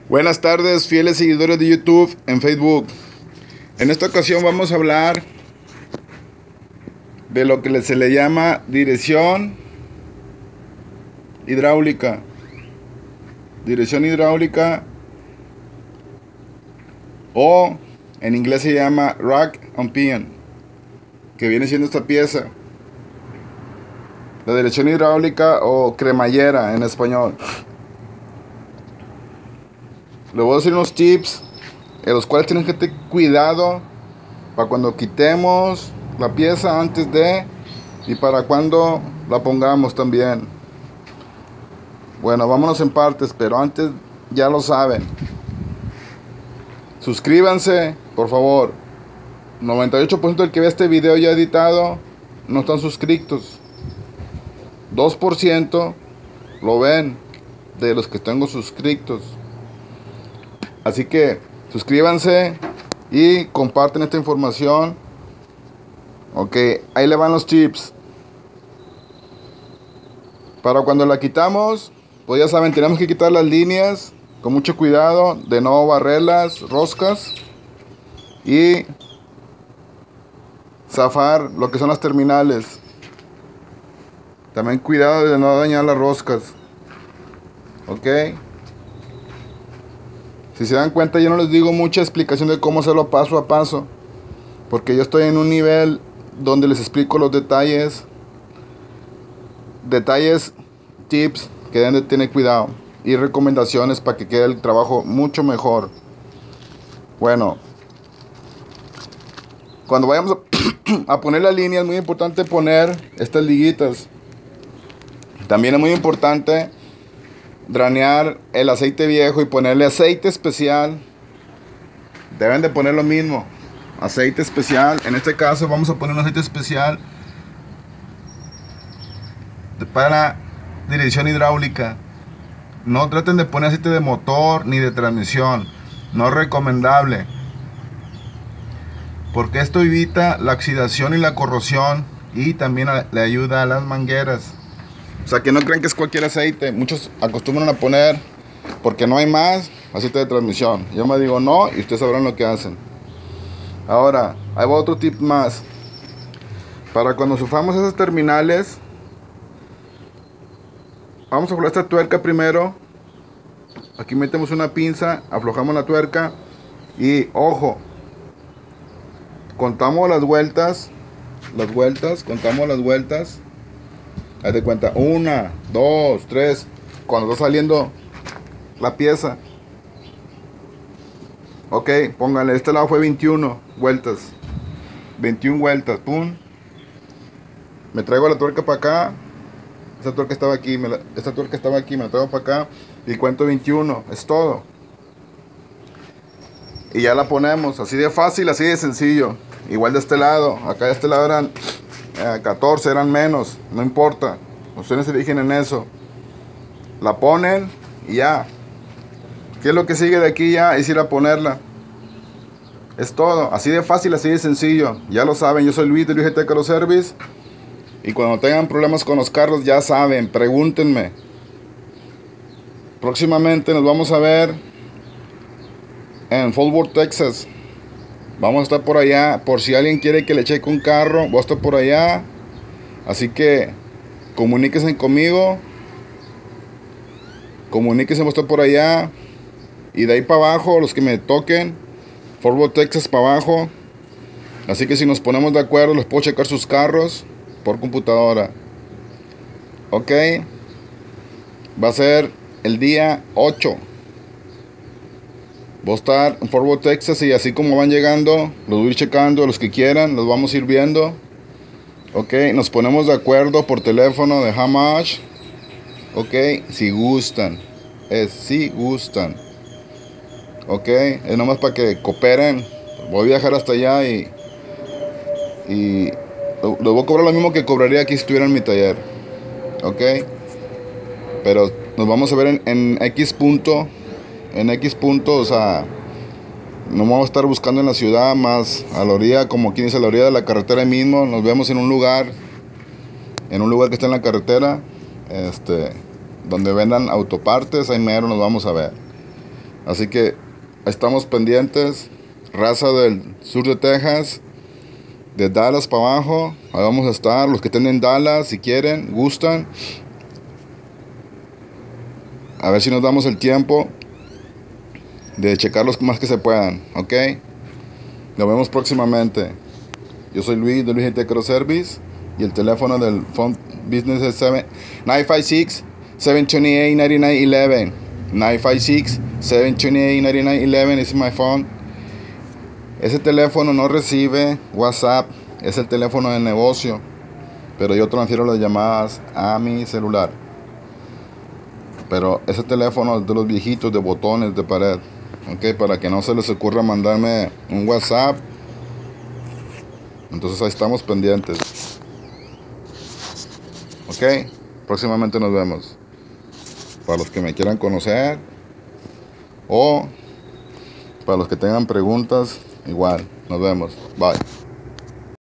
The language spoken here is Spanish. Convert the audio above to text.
Buenas tardes, fieles seguidores de YouTube en Facebook. En esta ocasión vamos a hablar de lo que se le llama dirección hidráulica. Dirección hidráulica, o en inglés se llama rack and pinion, que viene siendo esta pieza. La dirección hidráulica o cremallera en español. Le voy a decir unos tips en los cuales tienen que tener cuidado para cuando quitemos la pieza antes de, y para cuando la pongamos también. Bueno, vámonos en partes, pero antes ya lo saben. Suscríbanse, por favor. 98% del que ve este video ya editado no están suscritos. 2% lo ven de los que tengo suscritos. Así que suscríbanse y comparten esta información. Ok, ahí le van los tips. Para cuando la quitamos, pues ya saben, tenemos que quitar las líneas con mucho cuidado, de no barrerlas, roscas, y zafar lo que son las terminales. También cuidado de no dañar las roscas. Ok. Si se dan cuenta, yo no les digo mucha explicación de cómo hacerlo paso a paso, porque yo estoy en un nivel donde les explico los detalles, tips que deben de tener cuidado, y recomendaciones para que quede el trabajo mucho mejor. Bueno, cuando vayamos a poner la línea, es muy importante poner estas liguitas. También es muy importante dranear el aceite viejo y ponerle aceite especial. Deben de poner lo mismo, aceite especial. En este caso vamos a poner un aceite especial para dirección hidráulica. No traten de poner aceite de motor ni de transmisión, no es recomendable, porque esto evita la oxidación y la corrosión, y también le ayuda a las mangueras. O sea, que no crean que es cualquier aceite. Muchos acostumbran a poner, porque no hay más, aceite de transmisión. Yo me digo no, y ustedes sabrán lo que hacen. Ahora, hay otro tip más. Para cuando sufamos esas terminales, vamos a aflojar esta tuerca primero. Aquí metemos una pinza, aflojamos la tuerca y, ojo, contamos las vueltas. Contamos las vueltas. Haz de cuenta, 1, 2, 3, cuando está saliendo la pieza. Ok, pónganle, este lado fue 21 vueltas. 21 vueltas, pum. Me traigo la tuerca para acá. Esta tuerca estaba aquí, me la traigo para acá y cuento 21, es todo. Y ya la ponemos, así de fácil, así de sencillo. Igual de este lado, acá de este lado eran 14, eran menos, no importa, ustedes se fijen en eso. La ponen y ya. ¿Qué es lo que sigue de aquí? Ya es ir a ponerla. Es todo, así de fácil, así de sencillo. Ya lo saben, yo soy Luis de Luis GT Carro Service. Y cuando tengan problemas con los carros, ya saben, pregúntenme. Próximamente nos vamos a ver en Fort Worth, Texas. Vamos a estar por allá, por si alguien quiere que le cheque un carro, voy a estar por allá. Así que comuníquense conmigo. Voy a estar por allá. Y de ahí para abajo, los que me toquen, Fort Worth, Texas para abajo. Así que si nos ponemos de acuerdo, les puedo checar sus carros por computadora. Ok. Va a ser el día 8. Voy a estar en Fort Worth, Texas, y así como van llegando, los voy a ir checando. Los que quieran, los vamos a ir viendo. Ok, nos ponemos de acuerdo por teléfono de how much. Ok, si gustan. Si gustan. Ok, es nomás para que cooperen. Voy a viajar hasta allá y les voy a cobrar lo mismo que cobraría aquí si estuviera en mi taller. Ok, pero nos vamos a ver en X punto. O sea, no vamos a estar buscando en la ciudad, más a la orilla, como quien dice, a la orilla de la carretera mismo. Nos vemos en un lugar que está en la carretera, donde vendan autopartes. Ahí mero nos vamos a ver. Así que estamos pendientes. Raza del sur de Texas, de Dallas para abajo, ahí vamos a estar. Los que estén en Dallas, si quieren, gustan, a ver si nos damos el tiempo de checar los más que se puedan, ok. Nos vemos próximamente. Yo soy Luis de Luis GT Cross Service y el teléfono del phone business es 956-728-9911. 956-728-9911 is my phone. Ese teléfono no recibe WhatsApp, es el teléfono de negocio, pero yo transfiero las llamadas a mi celular. Pero ese teléfono es de los viejitos de botones de pared, ok, para que no se les ocurra mandarme un WhatsApp. Entonces ahí estamos pendientes, ok. Próximamente nos vemos. Para los que me quieran conocer o para los que tengan preguntas, igual, nos vemos. Bye.